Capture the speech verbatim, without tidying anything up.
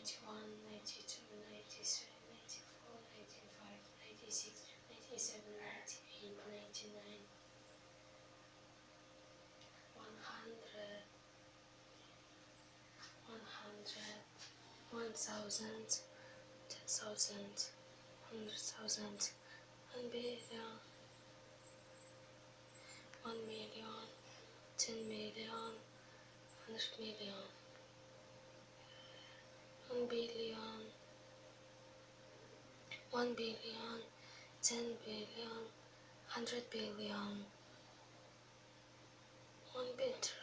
ninety-one, ninety-two, ninety-three, ninety-four, ninety-five, ninety-six, ninety-seven, ninety-eight, ninety-nine, one hundred, one hundred, one thousand, ten thousand, hundred thousand, one billion, one million, ten million, hundred million, one billion, one billion, ten billion, hundred billion, one billion.